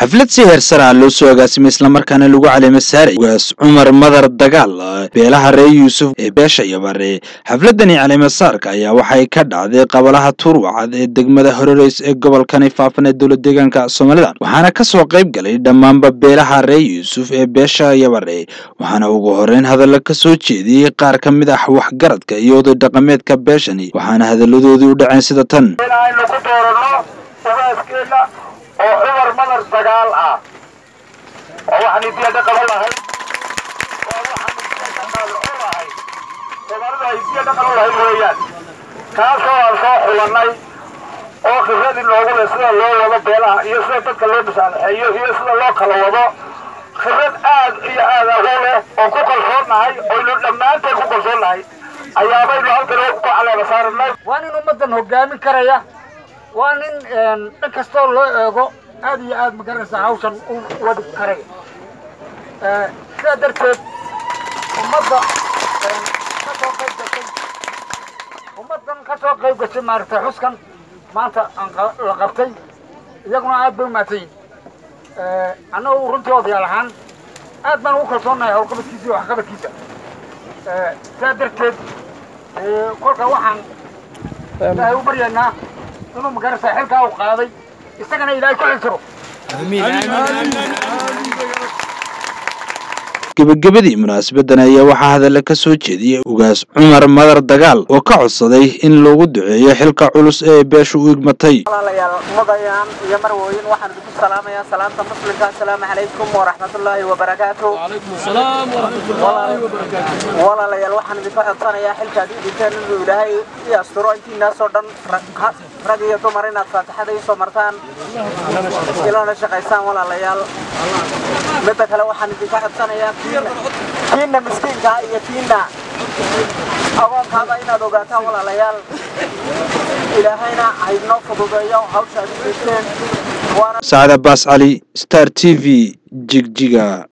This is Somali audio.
xaflad si heer sare ah loo soo agaasimay isla markaana lagu caleema saaray ugaas Cumar Madar Dagaal beelaha reer Yuusuf ee beesha Yabare. xafladani caleema saarka ayaa waxay ka dhacday qabalaha Turwacad ee degmada Horeys ee gobolka Faafan ee dowlad deegaanka Soomaaliland, waxaana ka soo qayb galay dhammaanba beelaha reer Yuusuf ee beesha Yabare. waxaana ugu horeyn hadallo ka soo jeediyay qaar ka mid ah waxgaradka iyo oday dhaqameedka beeshani, waxaana hadalladoodii u dhaceen sida tan. عمر مدر دغال waxaan idin dhaqan lahay weeyaan kaasoo aan soo xulanay oo khibrad inoogu leh sida loo wado beelaha iyo sida dadka loo bisaaneeyo iyo sida loo kala wado khibrad aad iyo aad u leh oo ku kalsoonahay oo ilo dhamaanteen ku kalsoonahay ayaabaynu halkan ku caleema saarnay waan in ummadan hogaamin karaya waan in kastoo loo eego aad iyo aad magaraysa hawshan u wadi karay sida darteed ummadan ka soo qayb gashay maaragtay xuskan maanta la qabtay iyaguna aad bay u maatayin annagu runtii odayaal ahaan aad baan ugu kalsoonahay howlqabadkiisa iyo waxqabadkiisa sida darteed kolka waxaan ilaahay u baryaynaa inuu magaraysa xilkaa u qaaday isagana ilaahay ku xilsiro. gabagabadii munaasabadan ayaa waxaa hadalla ka soo jeediyay ugaas Cumar Madar Dagaal oo ka codsaday in loogu duceeyo xilka culus ee beeshu u igmatay. walaalayaal mudayaan iyo marwooyin waxaan idinku salaamayaa salaanta muslimka. assalaamu calaykum waraxmatullaahi wabarakaatuh. waalaikum salaam waraxmatullaahi wabarakaatuh. walaalayaal waxaan idinku codsanayaa xilkaad ii dhigteen inuu ilaahay ii asturo intiinaasoo dhan rag iyo dumar inaad faatixada ii soo martaan ilana shaqaysaan walaalayaal. midda kale waxaan idinka codsanayaa kiina miskiinka iyo kiina agoonkaaba inaad ogaataan walaalayaal. ilaahayna haynoo fududeeyo hawsha aad u dhigteen. Saad Abbas Ali, Star TV, Jigjiga.